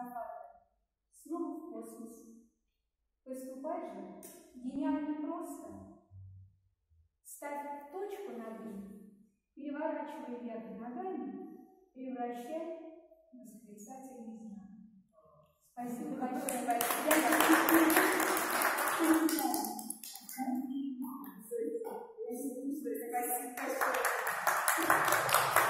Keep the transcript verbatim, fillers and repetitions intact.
скафандр. Снова в космосе. Поступай же гениально просто. Ставь точку над «и», переворачивай вверх ногами, превращай в восклицательный знак. Спасибо большое. Спасибо большое.